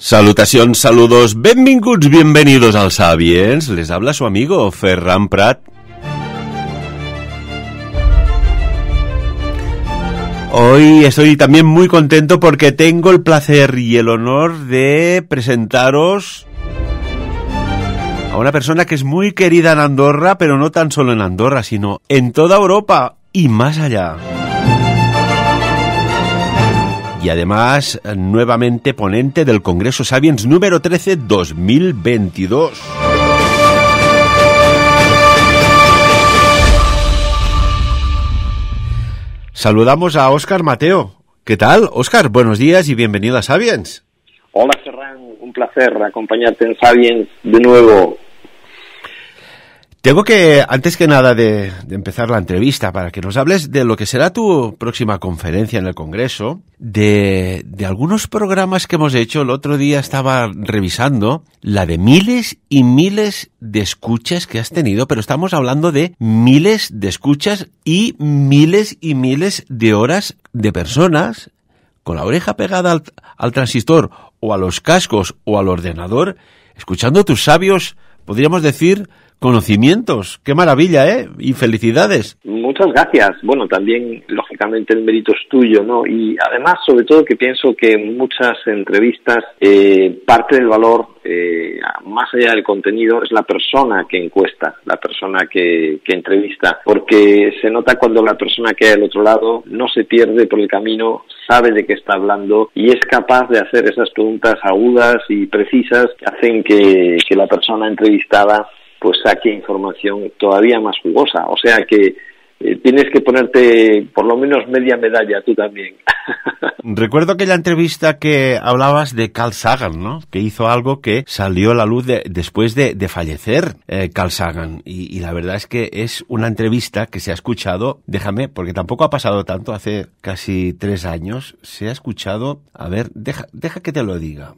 Salutacions, saludos, benvinguts, bienvenidos al Sapiens. Les habla su amigo Ferran Prat. Hoy estoy también muy contento porque tengo el placer y el honor de presentaros a una persona que es muy querida en Andorra, pero no tan solo en Andorra, sino en toda Europa y más allá. Y además, nuevamente ponente del Congreso Sapiens número 13 2022. Saludamos a Óscar Mateo. ¿Qué tal, Óscar? Buenos días y bienvenido a Sapiens. Hola, Ferran. Un placer acompañarte en Sapiens de nuevo. Tengo que, antes que nada de empezar la entrevista, para que nos hables de lo que será tu próxima conferencia en el Congreso, de algunos programas que hemos hecho. El otro día estaba revisando la de miles y miles de escuchas que has tenido, pero estamos hablando de miles de escuchas y miles de horas de personas con la oreja pegada al transistor o a los cascos o al ordenador, escuchando tus sabios, podríamos decir, conocimientos. ¡Qué maravilla, eh! Y felicidades. Muchas gracias. Bueno, también, lógicamente, el mérito es tuyo, ¿no? Y además, sobre todo, que pienso que en muchas entrevistas parte del valor, más allá del contenido, es la persona que encuesta, la persona que entrevista. Porque se nota cuando la persona que hay al otro lado no se pierde por el camino, sabe de qué está hablando y es capaz de hacer esas preguntas agudas y precisas que hacen que la persona entrevistada pues saque información todavía más jugosa. O sea que tienes que ponerte por lo menos media medalla tú también. Recuerdo aquella entrevista que hablabas de Carl Sagan, ¿no? Que hizo algo que salió a la luz después de fallecer Carl Sagan. Y la verdad es que es una entrevista que se ha escuchado, déjame, porque tampoco ha pasado tanto, hace casi 3 años, se ha escuchado, a ver, deja que te lo diga,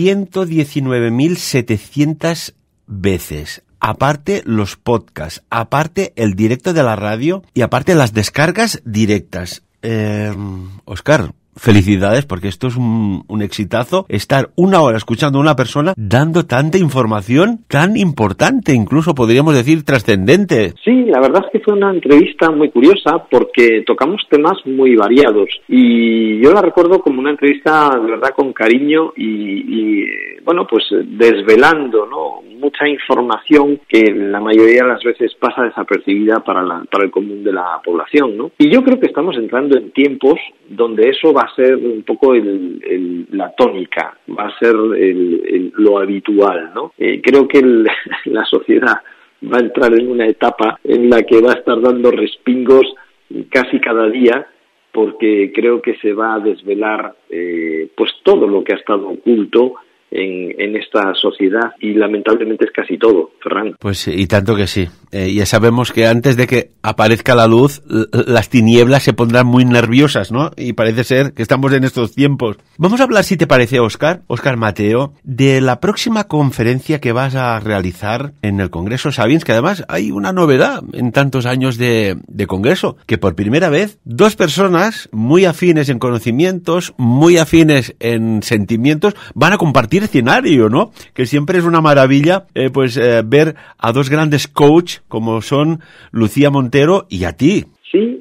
119.700 veces. Aparte los podcasts, aparte el directo de la radio y aparte las descargas directas. Óscar, felicidades, porque esto es un exitazo. Estar 1 hora escuchando a una persona dando tanta información tan importante, incluso podríamos decir trascendente. Sí, la verdad es que fue una entrevista muy curiosa porque tocamos temas muy variados y yo la recuerdo como una entrevista de verdad con cariño y bueno, pues desvelando, ¿no?, mucha información que la mayoría de las veces pasa desapercibida para el común de la población, ¿no? Y yo creo que estamos entrando en tiempos donde eso va a ser un poco la tónica, va a ser lo habitual, ¿no? Creo que la sociedad va a entrar en una etapa en la que va a estar dando respingos casi cada día, porque creo que se va a desvelar pues todo lo que ha estado oculto en esta sociedad y lamentablemente es casi todo, Ferran. Pues y tanto que sí. Ya sabemos que antes de que aparezca la luz, las tinieblas se pondrán muy nerviosas, ¿no? Y parece ser que estamos en estos tiempos. Vamos a hablar, si te parece, Óscar Mateo, de la próxima conferencia que vas a realizar en el Congreso Sapiens, que además hay una novedad en tantos años de Congreso, que por primera vez 2 personas muy afines en conocimientos, muy afines en sentimientos, van a compartir escenario, ¿no? Que siempre es una maravilla, ver a 2 grandes coach como son Lucía Montero y a ti. Sí,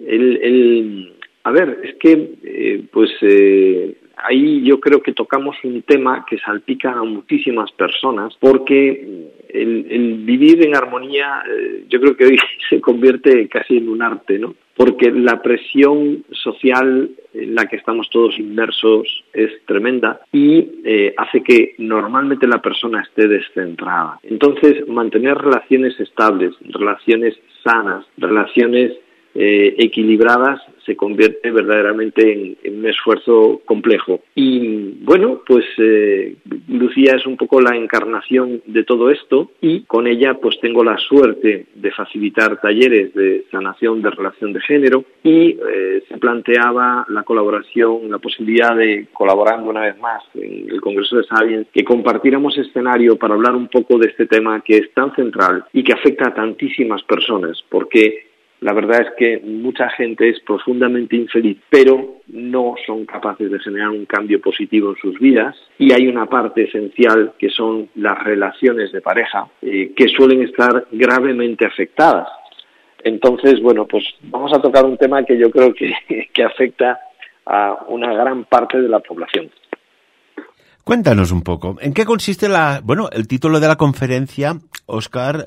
a ver, es que ahí yo creo que tocamos un tema que salpica a muchísimas personas, porque el vivir en armonía yo creo que hoy se convierte casi en un arte, ¿no? Porque la presión social en la que estamos todos inmersos es tremenda y hace que normalmente la persona esté descentrada. Entonces, mantener relaciones estables, relaciones sanas, relaciones equilibradas se convierte verdaderamente en un esfuerzo complejo. Y bueno, pues Lucía es un poco la encarnación de todo esto y con ella pues tengo la suerte de facilitar talleres de sanación de relación de género y se planteaba la colaboración, la posibilidad de, colaborando una vez más en el Congreso de Sapiens, que compartiéramos escenario para hablar un poco de este tema que es tan central y que afecta a tantísimas personas, porque la verdad es que mucha gente es profundamente infeliz, pero no son capaces de generar un cambio positivo en sus vidas, y hay una parte esencial que son las relaciones de pareja, que suelen estar gravemente afectadas. Entonces, bueno, pues vamos a tocar un tema que yo creo que afecta a una gran parte de la población. Cuéntanos un poco, ¿en qué consiste el título de la conferencia, Óscar,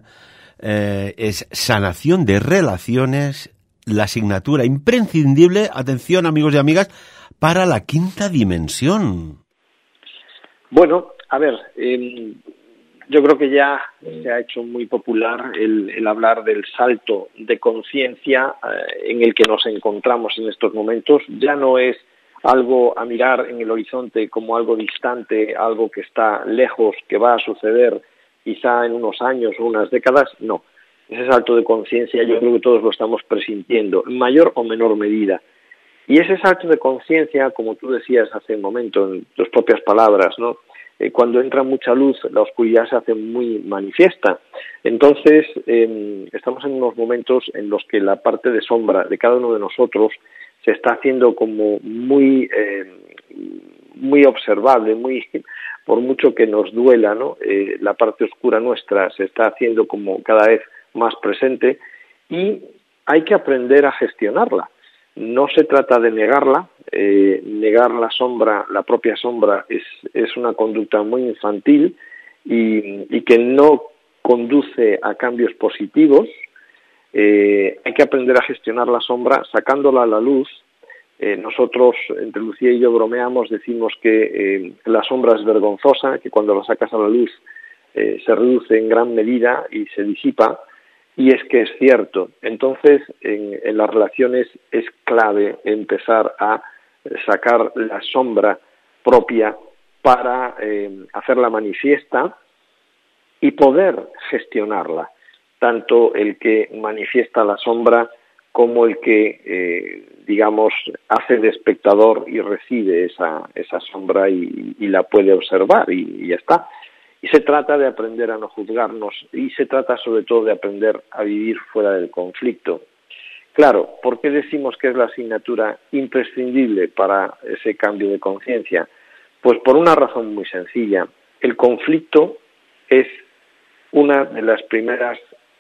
es Sanación de Relaciones, la asignatura imprescindible, atención amigos y amigas, para la quinta dimensión? Bueno, a ver, yo creo que ya se ha hecho muy popular el hablar del salto de conciencia en el que nos encontramos en estos momentos. Ya no es algo a mirar en el horizonte como algo distante, algo que está lejos, que va a suceder quizá en unos años o unas décadas. No, ese salto de conciencia yo creo que todos lo estamos presintiendo, en mayor o menor medida. Y ese salto de conciencia, como tú decías hace un momento en tus propias palabras, ¿no? Cuando entra mucha luz, la oscuridad se hace muy manifiesta. Entonces, estamos en unos momentos en los que la parte de sombra de cada uno de nosotros se está haciendo como muy observable, por mucho que nos duela, ¿no? La parte oscura nuestra se está haciendo como cada vez más presente, y hay que aprender a gestionarla. No se trata de negarla, negar la sombra, la propia sombra, es una conducta muy infantil y que no conduce a cambios positivos. Hay que aprender a gestionar la sombra sacándola a la luz. Nosotros, entre Lucía y yo, bromeamos, decimos que la sombra es vergonzosa, que cuando la sacas a la luz se reduce en gran medida y se disipa, y es que es cierto. Entonces, en las relaciones es clave empezar a sacar la sombra propia para hacerla manifiesta y poder gestionarla, tanto el que manifiesta la sombra como el que, hace de espectador y recibe esa sombra y la puede observar y ya está. Y se trata de aprender a no juzgarnos, y se trata sobre todo de aprender a vivir fuera del conflicto. Claro, ¿por qué decimos que es la asignatura imprescindible para ese cambio de conciencia? Pues por una razón muy sencilla. El conflicto es una de las primeras,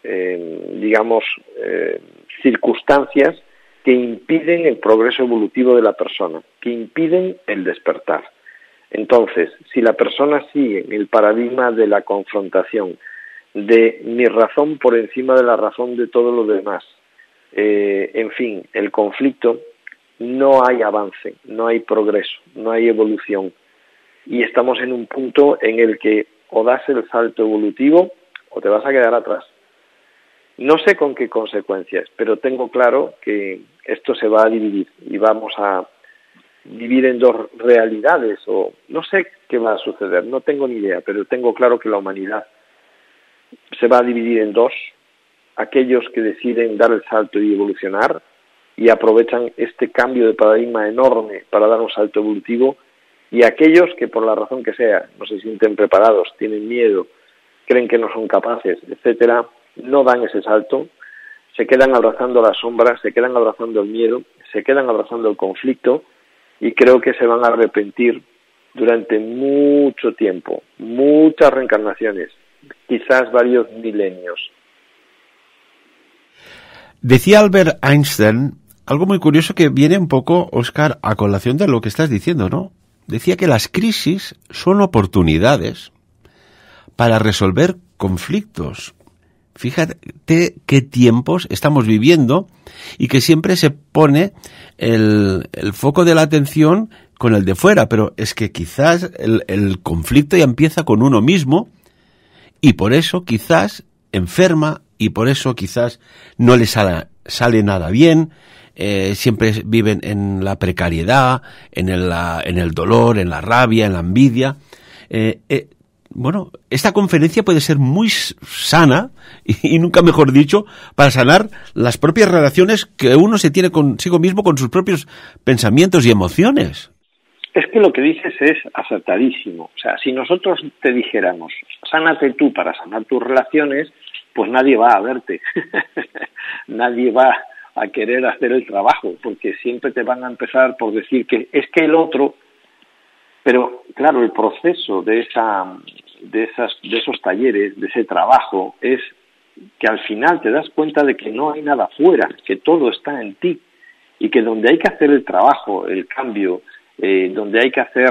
circunstancias que impiden el progreso evolutivo de la persona, que impiden el despertar. Entonces, si la persona sigue en el paradigma de la confrontación, de mi razón por encima de la razón de todo lo demás, el conflicto, no hay avance, no hay progreso, no hay evolución. Y estamos en un punto en el que o das el salto evolutivo o te vas a quedar atrás. No sé con qué consecuencias, pero tengo claro que esto se va a dividir y vamos a vivir en dos realidades, o no sé qué va a suceder, no tengo ni idea, pero tengo claro que la humanidad se va a dividir en dos: aquellos que deciden dar el salto y evolucionar y aprovechan este cambio de paradigma enorme para dar un salto evolutivo, y aquellos que por la razón que sea no se sienten preparados, tienen miedo, creen que no son capaces, etcétera, no dan ese salto, se quedan abrazando la sombra, se quedan abrazando el miedo, se quedan abrazando el conflicto, y creo que se van a arrepentir durante mucho tiempo, muchas reencarnaciones, quizás varios milenios. Decía Albert Einstein algo muy curioso que viene un poco, Óscar, a colación de lo que estás diciendo, ¿no? Decía que las crisis son oportunidades para resolver conflictos. Fíjate qué tiempos estamos viviendo y que siempre se pone el foco de la atención con el de fuera, pero es que quizás el conflicto ya empieza con uno mismo y por eso quizás enferma y por eso quizás no le sale nada bien, siempre viven en la precariedad, en el dolor, en la rabia, en la envidia. Bueno, esta conferencia puede ser muy sana, y nunca mejor dicho, para sanar las propias relaciones que uno se tiene consigo mismo, con sus propios pensamientos y emociones. Es que lo que dices es acertadísimo. O sea, si nosotros te dijéramos, sánate tú para sanar tus relaciones, pues nadie va a verte. nadie va a querer hacer el trabajo, porque siempre te van a empezar por decir que es que el otro. Pero claro, el proceso de esos talleres, de ese trabajo, es que al final te das cuenta de que no hay nada fuera, que todo está en ti, y que donde hay que hacer el trabajo, el cambio, donde hay que hacer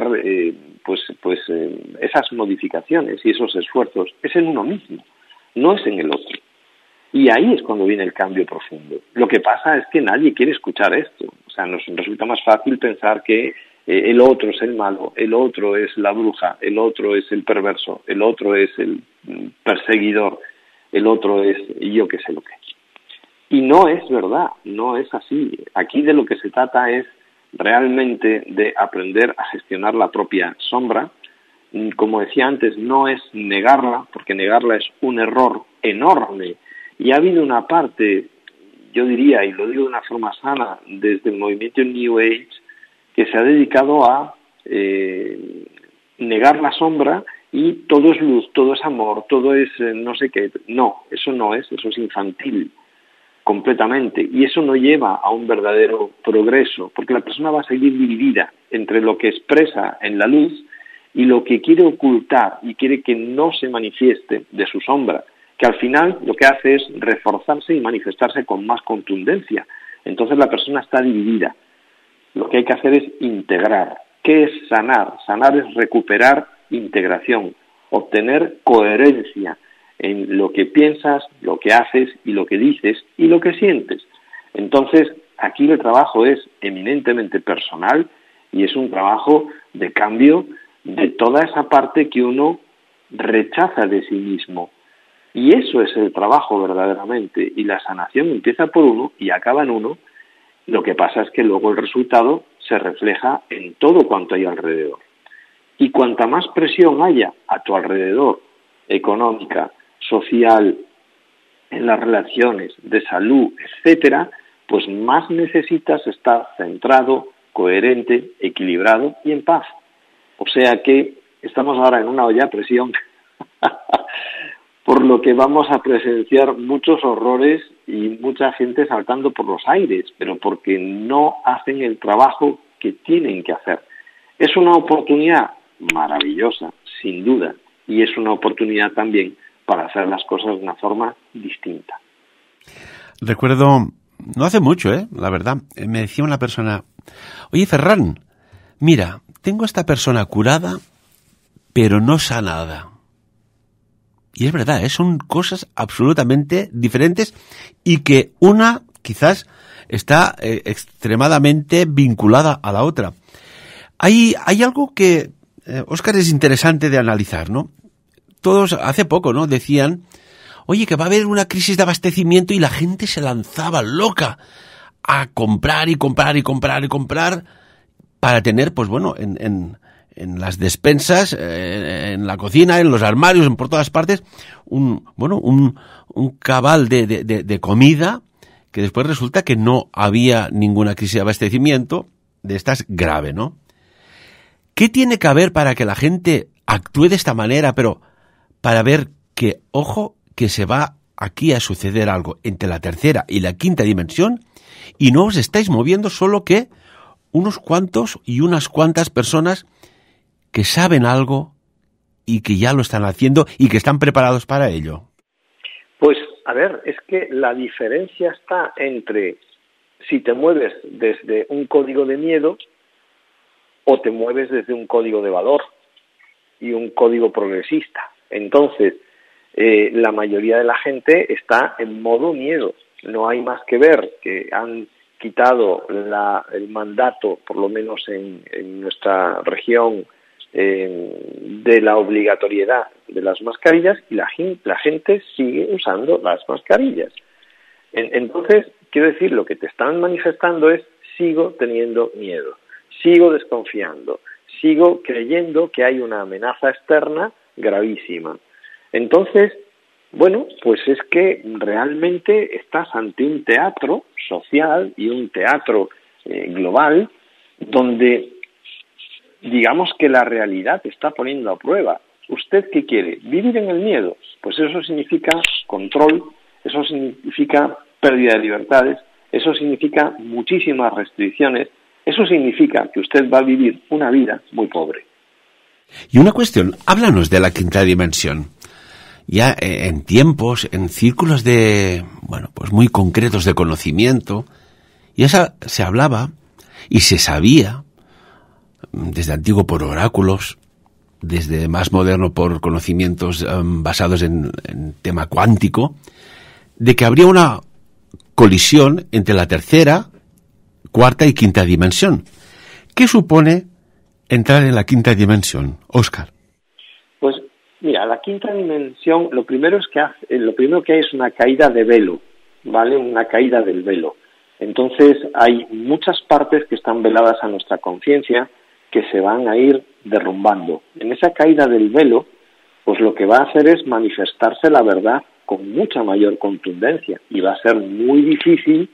esas modificaciones y esos esfuerzos, es en uno mismo, no es en el otro. Y ahí es cuando viene el cambio profundo. Lo que pasa es que nadie quiere escuchar esto. O sea, nos resulta más fácil pensar que el otro es el malo, el otro es la bruja, el otro es el perverso, el otro es el perseguidor, el otro es yo qué sé lo que. Y no es verdad, no es así. Aquí de lo que se trata es realmente de aprender a gestionar la propia sombra. Como decía antes, no es negarla, porque negarla es un error enorme. Y ha habido una parte, yo diría, y lo digo de una forma sana, desde el movimiento New Age, que se ha dedicado a negar la sombra y todo es luz, todo es amor, todo es no sé qué. No, eso es infantil completamente, y eso no lleva a un verdadero progreso, porque la persona va a seguir dividida entre lo que expresa en la luz y lo que quiere ocultar y quiere que no se manifieste de su sombra, que al final lo que hace es reforzarse y manifestarse con más contundencia. Entonces la persona está dividida. Lo que hay que hacer es integrar. ¿Qué es sanar? Sanar es recuperar integración, obtener coherencia en lo que piensas, lo que haces y lo que dices y lo que sientes. Entonces, aquí el trabajo es eminentemente personal y es un trabajo de cambio de toda esa parte que uno rechaza de sí mismo. Y eso es el trabajo verdaderamente. Y la sanación empieza por uno y acaba en uno. Lo que pasa es que luego el resultado se refleja en todo cuanto hay alrededor. Y cuanta más presión haya a tu alrededor, económica, social, en las relaciones, de salud, etcétera, pues más necesitas estar centrado, coherente, equilibrado y en paz. O sea que estamos ahora en una olla a presión, por lo que vamos a presenciar muchos horrores y mucha gente saltando por los aires, pero porque no hacen el trabajo que tienen que hacer. Es una oportunidad maravillosa, sin duda, y es una oportunidad también para hacer las cosas de una forma distinta. Recuerdo, no hace mucho, la verdad, me decía una persona, oye Ferran, mira, tengo a esta persona curada, pero no sanada. Y es verdad, son cosas absolutamente diferentes y que una quizás está extremadamente vinculada a la otra. Hay algo que, Óscar, es interesante de analizar, ¿no? Todos hace poco, ¿no? Decían, oye, que va a haber una crisis de abastecimiento y la gente se lanzaba loca a comprar y comprar y comprar y comprar para tener, pues bueno, en las despensas, en la cocina, en los armarios, por todas partes, un cabal de comida, que después resulta que no había ninguna crisis de abastecimiento de estas grave, ¿no? ¿Qué tiene que haber para que la gente actúe de esta manera, pero para ver que, ojo, que se va aquí a suceder algo entre la tercera y la quinta dimensión y no os estáis moviendo, solo que unos cuantos y unas cuantas personas que saben algo y que ya lo están haciendo y que están preparados para ello? Pues, a ver, es que la diferencia está entre si te mueves desde un código de miedo o te mueves desde un código de valor y un código progresista. Entonces, la mayoría de la gente está en modo miedo. No hay más que ver que han quitado el mandato, por lo menos en nuestra región, de la obligatoriedad de las mascarillas y la gente sigue usando las mascarillas. Entonces, quiero decir, lo que te están manifestando es sigo teniendo miedo, sigo desconfiando, sigo creyendo que hay una amenaza externa gravísima. Entonces, bueno, pues es que realmente estás ante un teatro social y un teatro global donde digamos que la realidad te está poniendo a prueba. ¿Usted qué quiere? ¿Vivir en el miedo? Pues eso significa control, eso significa pérdida de libertades, eso significa muchísimas restricciones, eso significa que usted va a vivir una vida muy pobre. Y una cuestión, háblanos de la quinta dimensión. Ya en tiempos, en círculos pues muy concretos de conocimiento, ya se hablaba y se sabía, desde antiguo por oráculos, desde más moderno por conocimientos basados en tema cuántico, de que habría una colisión entre la tercera, cuarta y quinta dimensión. ¿Qué supone entrar en la quinta dimensión, Óscar? Pues mira, la quinta dimensión, lo primero que hay es una caída de velo, ¿vale? Una caída del velo. Entonces hay muchas partes que están veladas a nuestra conciencia que se van a ir derrumbando. En esa caída del velo, pues lo que va a hacer es manifestarse la verdad con mucha mayor contundencia y va a ser muy difícil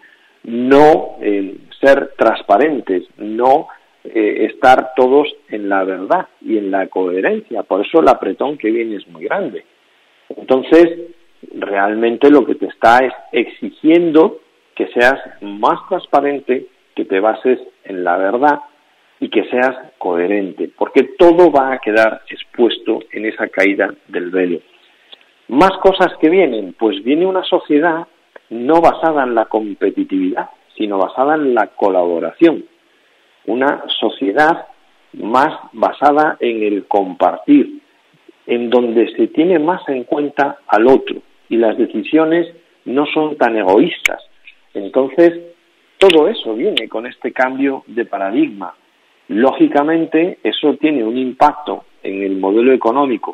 no ser transparentes, no estar todos en la verdad y en la coherencia. Por eso el apretón que viene es muy grande. Entonces, realmente lo que te está es exigiendo que seas más transparente, que te bases en la verdad y que seas coherente, porque todo va a quedar expuesto en esa caída del velo. Más cosas que vienen, pues viene una sociedad no basada en la competitividad, sino basada en la colaboración. Una sociedad más basada en el compartir, en donde se tiene más en cuenta al otro y las decisiones no son tan egoístas. Entonces, todo eso viene con este cambio de paradigma. Lógicamente, eso tiene un impacto en el modelo económico,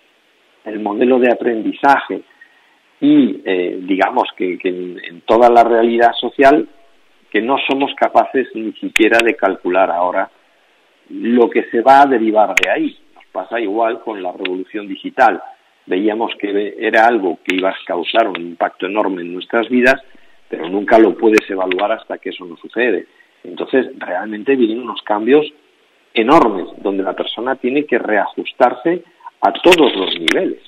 el modelo de aprendizaje y, digamos, que en toda la realidad social, que no somos capaces ni siquiera de calcular ahora lo que se va a derivar de ahí. Nos pasa igual con la revolución digital. Veíamos que era algo que iba a causar un impacto enorme en nuestras vidas, pero nunca lo puedes evaluar hasta que eso no sucede. Entonces, realmente vienen unos cambios enormes, donde la persona tiene que reajustarse a todos los niveles.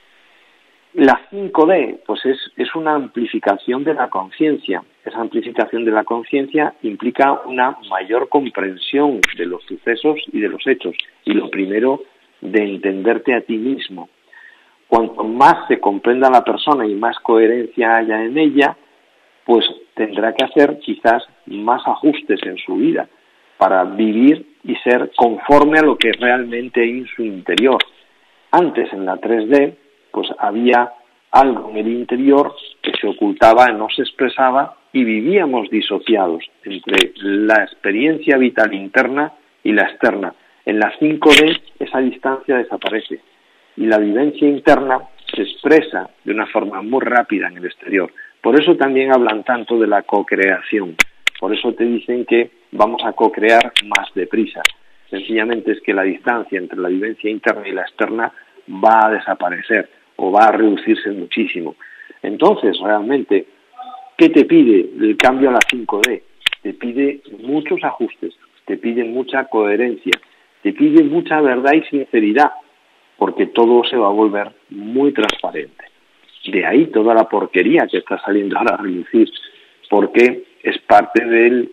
La 5D, pues es una amplificación de la conciencia. Esa amplificación de la conciencia implica una mayor comprensión de los sucesos y de los hechos. Y lo primero, de entenderte a ti mismo. Cuanto más se comprenda a la persona y más coherencia haya en ella, pues tendrá que hacer quizás más ajustes en su vida para vivir y ser conforme a lo que realmente hay en su interior. Antes, en la 3D, pues había algo en el interior que se ocultaba, no se expresaba y vivíamos disociados entre la experiencia vital interna y la externa. En la 5D esa distancia desaparece y la vivencia interna se expresa de una forma muy rápida en el exterior. Por eso también hablan tanto de la co-creación. Por eso te dicen que vamos a co-crear más deprisa. Sencillamente es que la distancia entre la vivencia interna y la externa va a desaparecer o va a reducirse muchísimo. Entonces, realmente, ¿qué te pide el cambio a la 5D? Te pide muchos ajustes, te pide mucha coherencia, te pide mucha verdad y sinceridad, porque todo se va a volver muy transparente. De ahí toda la porquería que está saliendo ahora a relucir, porque es parte del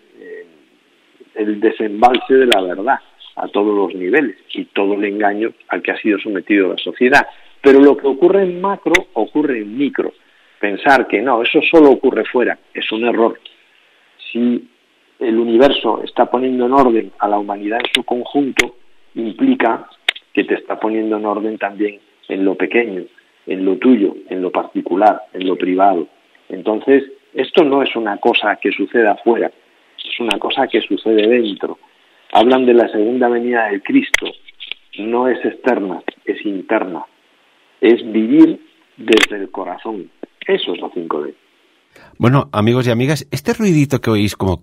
el desembalse de la verdad a todos los niveles y todo el engaño al que ha sido sometido la sociedad. Pero lo que ocurre en macro ocurre en micro. Pensar que no, eso solo ocurre fuera, es un error. Si el universo está poniendo en orden a la humanidad en su conjunto, implica que te está poniendo en orden también en lo pequeño, en lo tuyo, en lo particular, en lo privado. Entonces, esto no es una cosa que suceda afuera, es una cosa que sucede dentro. Hablan de la segunda venida del Cristo, no es externa, es interna. Es vivir desde el corazón. Eso es la 5D. Bueno, amigos y amigas, este ruidito que oís como...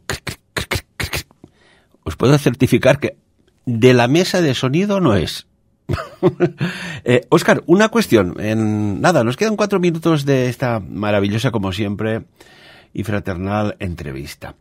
os puedo certificar que de la mesa de sonido no es. Óscar, una cuestión. Nos quedan 4 minutos de esta maravillosa, como siempre, y fraternal entrevista.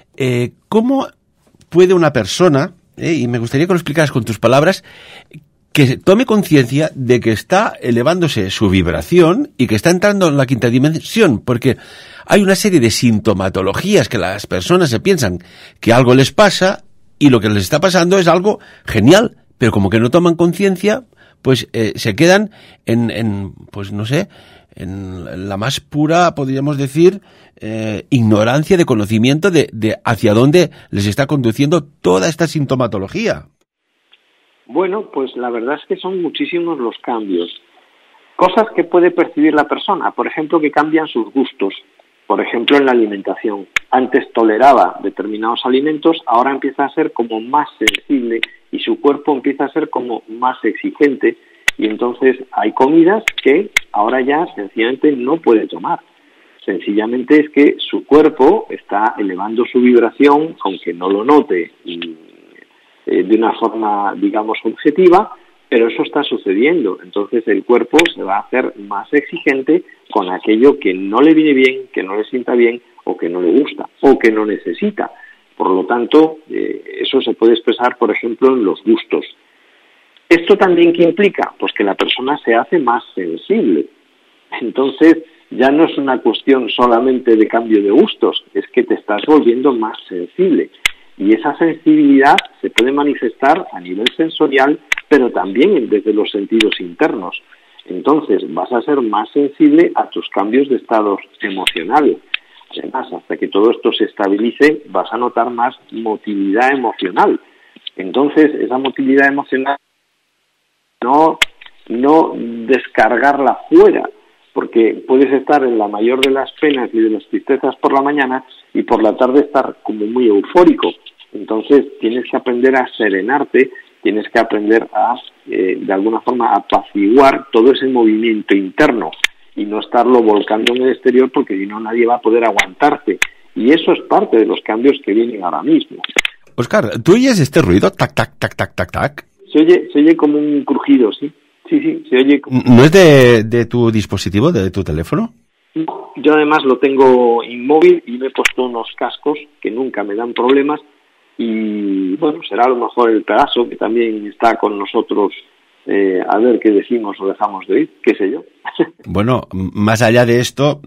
¿Cómo puede una persona, y me gustaría que lo explicaras con tus palabras, que tome conciencia de que está elevándose su vibración y que está entrando en la quinta dimensión, porque hay una serie de sintomatologías que las personas se piensan que algo les pasa y lo que les está pasando es algo genial, pero como que no toman conciencia, pues se quedan pues no sé, en la más pura, podríamos decir, ignorancia de conocimiento de hacia dónde les está conduciendo toda esta sintomatología. Bueno, pues la verdad es que son muchísimos los cambios. Cosas que puede percibir la persona, por ejemplo, que cambian sus gustos. Por ejemplo, en la alimentación. Antes toleraba determinados alimentos, ahora empieza a ser como más sensible y su cuerpo empieza a ser como más exigente. Y entonces hay comidas que ahora ya sencillamente no puede tomar. Sencillamente es que su cuerpo está elevando su vibración, aunque no lo note de una forma, digamos, objetiva, pero eso está sucediendo. Entonces el cuerpo se va a hacer más exigente con aquello que no le viene bien, que no le sienta bien, o que no le gusta, o que no necesita. Por lo tanto, eso se puede expresar, por ejemplo, en los gustos. ¿Esto también qué implica? Pues que la persona se hace más sensible. Entonces, ya no es una cuestión solamente de cambio de gustos, es que te estás volviendo más sensible. Y esa sensibilidad se puede manifestar a nivel sensorial, pero también desde los sentidos internos. Entonces, vas a ser más sensible a tus cambios de estados emocionales. Además, hasta que todo esto se estabilice, vas a notar más motilidad emocional. Entonces, esa motilidad emocional no descargarla fuera, porque puedes estar en la mayor de las penas y de las tristezas por la mañana y por la tarde estar como muy eufórico. Entonces tienes que aprender a serenarte, tienes que aprender a, de alguna forma, apaciguar todo ese movimiento interno y no estarlo volcando en el exterior, porque si no nadie va a poder aguantarte. Y eso es parte de los cambios que vienen ahora mismo. Óscar, ¿tú oyes este ruido? Tac, tac, tac, tac, tac, tac. Se oye como un crujido, ¿sí? Sí, se oye como... ¿No es de tu dispositivo, de tu teléfono? No, yo además lo tengo inmóvil y me he puesto unos cascos que nunca me dan problemas y, bueno, será a lo mejor el Pegaso, que también está con nosotros, a ver qué decimos o dejamos de oír, qué sé yo. Bueno, más allá de esto,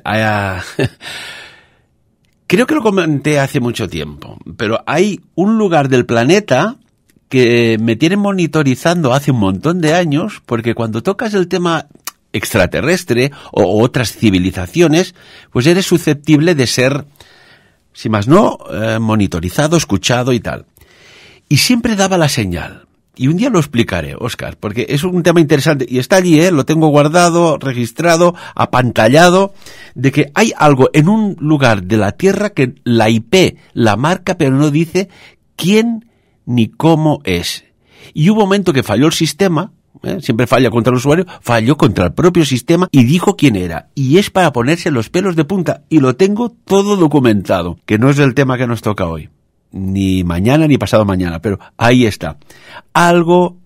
creo que lo comenté hace mucho tiempo, pero hay un lugar del planeta que me tienen monitorizando hace un montón de años, porque cuando tocas el tema extraterrestre o otras civilizaciones, pues eres susceptible de ser, si más no, monitorizado, escuchado y tal. Y siempre daba la señal. Y un día lo explicaré, Óscar, porque es un tema interesante y está allí, lo tengo guardado, registrado, apantallado, de que hay algo en un lugar de la Tierra que la IP la marca, pero no dice quién ni cómo es. Y hubo un momento que falló el sistema, siempre falla contra el usuario, falló contra el propio sistema y dijo quién era. Y es para ponerse los pelos de punta. Y lo tengo todo documentado, que no es el tema que nos toca hoy. Ni mañana ni pasado mañana, pero ahí está. Algo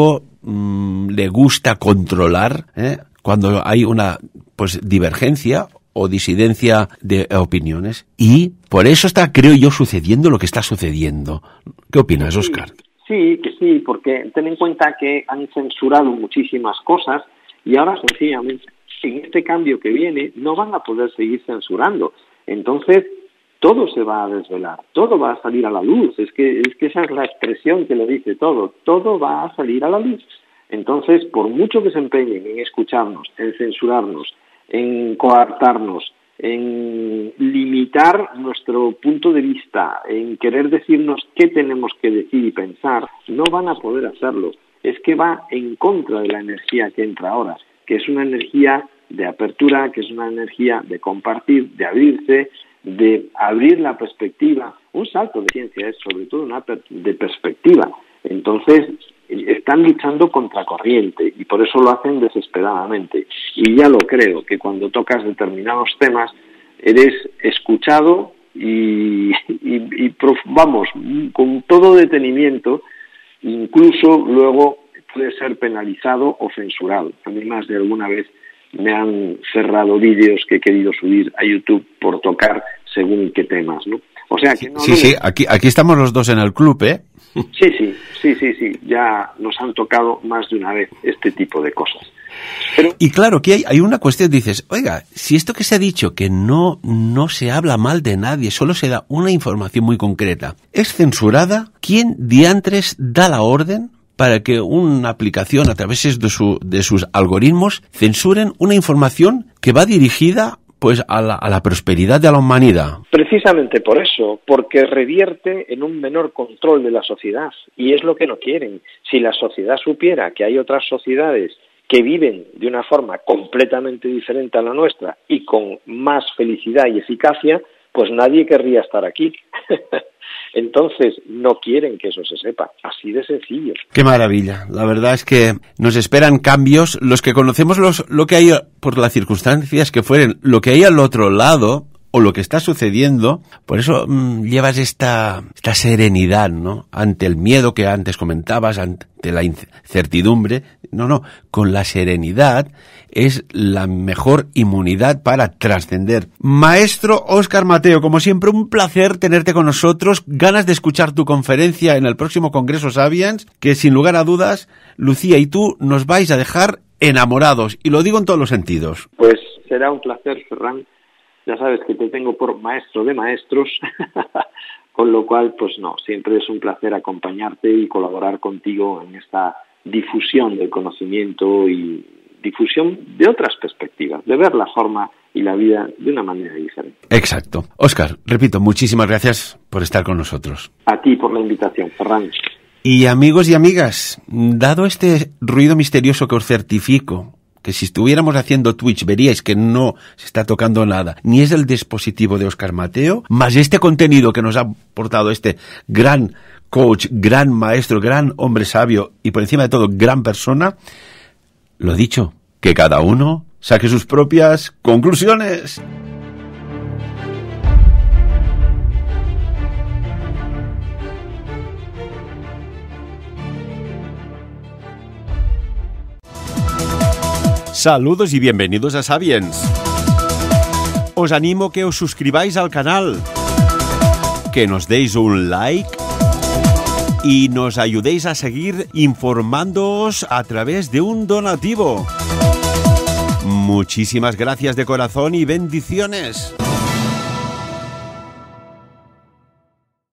le gusta controlar, cuando hay una divergencia o disidencia de opiniones, y por eso está, creo yo, sucediendo lo que está sucediendo. ¿Qué opinas, Óscar? Sí, que sí, porque ten en cuenta que han censurado muchísimas cosas y ahora sencillamente en este cambio que viene no van a poder seguir censurando. Entonces todo se va a desvelar, todo va a salir a la luz. Es que esa es la expresión que lo dice todo va a salir a la luz. Entonces, por mucho que se empeñen en escucharnos, en censurarnos, en coartarnos, en limitar nuestro punto de vista, en querer decirnos qué tenemos que decir y pensar, no van a poder hacerlo. Es que va en contra de la energía que entra ahora, que es una energía de apertura, que es una energía de compartir, de abrirse, de abrir la perspectiva. Un salto de ciencia es sobre todo de perspectiva. Entonces, están luchando contra corriente y por eso lo hacen desesperadamente. Y ya lo creo, que cuando tocas determinados temas eres escuchado y vamos, con todo detenimiento, incluso luego puede ser penalizado o censurado. A mí más de alguna vez me han cerrado vídeos que he querido subir a YouTube por tocar según qué temas, ¿no? O sea que no... Sí, aquí estamos los dos en el club, ¿eh? Sí. Ya nos han tocado más de una vez este tipo de cosas. Pero... Y claro, que hay una cuestión, dices, oiga, si esto que se ha dicho, que no se habla mal de nadie, solo se da una información muy concreta, es censurada, ¿quién diantres da la orden para que una aplicación a través de sus algoritmos censuren una información que va dirigida pues a la prosperidad de la humanidad? Precisamente por eso, porque revierte en un menor control de la sociedad, y es lo que no quieren. Si la sociedad supiera que hay otras sociedades que viven de una forma completamente diferente a la nuestra y con más felicidad y eficacia, pues nadie querría estar aquí. Entonces, no quieren que eso se sepa, así de sencillo. ¡Qué maravilla! La verdad es que nos esperan cambios. Los que conocemos lo que hay, por las circunstancias que fueren, lo que hay al otro lado, o lo que está sucediendo, por eso llevas esta serenidad, ¿no? Ante el miedo que antes comentabas, ante la incertidumbre. No, con la serenidad es la mejor inmunidad para trascender. Maestro Óscar Mateo, como siempre, un placer tenerte con nosotros. Ganas de escuchar tu conferencia en el próximo Congreso Sapiens, que sin lugar a dudas, Lucía y tú nos vais a dejar enamorados, y lo digo en todos los sentidos. Pues será un placer, Ferran. Ya sabes que te tengo por maestro de maestros, con lo cual, pues no, siempre es un placer acompañarte y colaborar contigo en esta difusión del conocimiento y difusión de otras perspectivas, de ver la forma y la vida de una manera diferente. Exacto. Óscar, repito, muchísimas gracias por estar con nosotros. A ti por la invitación, Ferran. Y amigos y amigas, dado este ruido misterioso que os certifico, que si estuviéramos haciendo Twitch veríais que no se está tocando nada, ni es el dispositivo de Óscar Mateo, más este contenido que nos ha aportado este gran coach, gran maestro, gran hombre sabio y por encima de todo gran persona, lo dicho, que cada uno saque sus propias conclusiones. Saludos y bienvenidos a Sapiens. Os animo que os suscribáis al canal, que nos deis un like y nos ayudéis a seguir informándoos a través de un donativo. Muchísimas gracias de corazón y bendiciones.